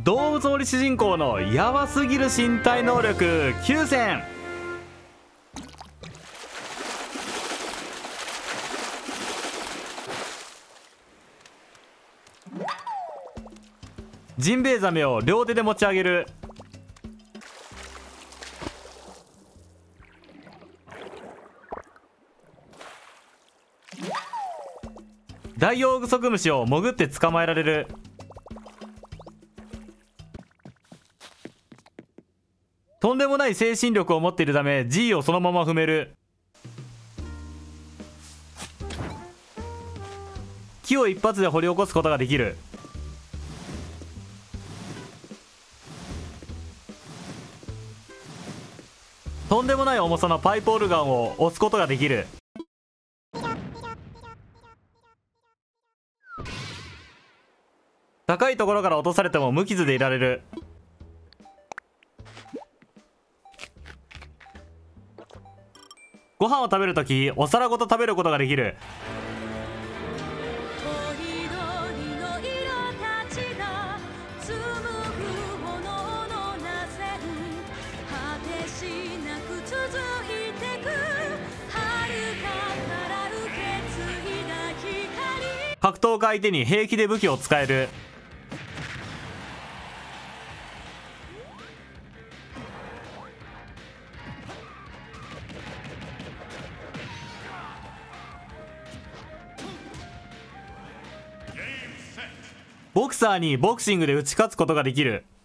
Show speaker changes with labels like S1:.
S1: 動物森主人公のやばすぎる身体能力9選。ジンベエザメを両手で持ち上げる。ダイオウグソクムシを潜って捕まえられる。とんでもない精神力を持っているため G をそのまま踏める。木を一発で掘り起こすことができる。とんでもない重さのパイプオルガンを押すことができる。高いところから落とされても無傷でいられる。ご飯を食べるときお皿ごと食べることができる。格闘家相手に平気で武器を使える。ボクサーにボクシングで打ち勝つことができる。